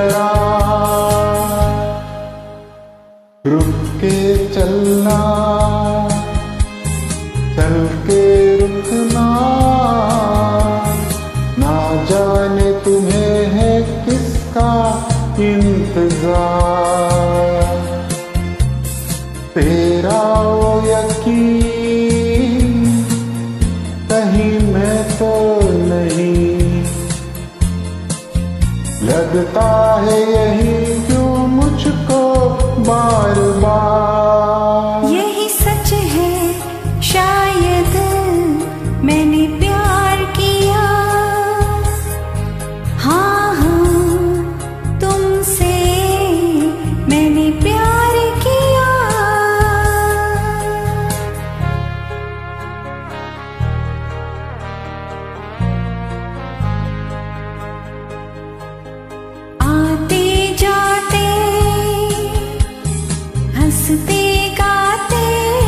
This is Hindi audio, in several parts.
गया। रुक के चलना, चल के रुकना, ना जाने तुम्हें है किसका इंतजार। तेरा वो यकीन कहीं मैं तो नहीं, लगता है यही क्यों मुझको बार बार। यही सच है शायद मैंने प्यार किया, हाँ हाँ तुमसे मैंने प्यार किया। आते जाते हंसते गाते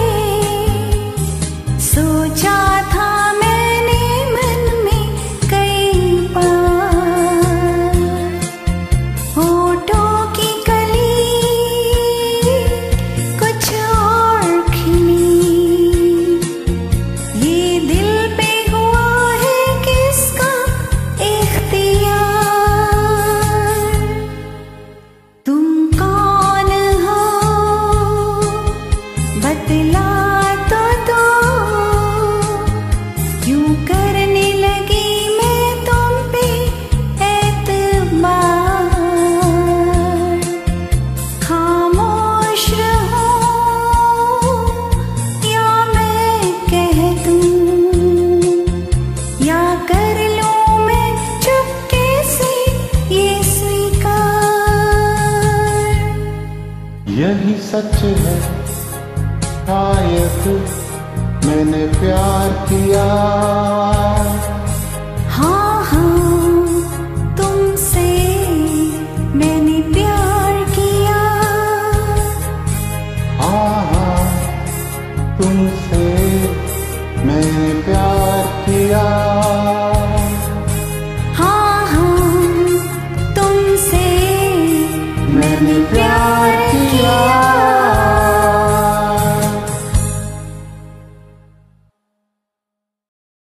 सोचा था मैंने मन में कई बार। होठों की कली कुछ और खिली, ये दिल पे हुआ है किसका इख्तियार। तुम कौन हो बतला तो दो, क्यों करने लगी मैं तुम पे एतबार। खामोश रहूं या मैं कह दूं, या कर लूं मैं चुपके से ये स्वीकार। यही सच है शायद मैंने प्यार किया, हाँ हाँ तुमसे मैंने प्यार किया। हाँ हाँ तुमसे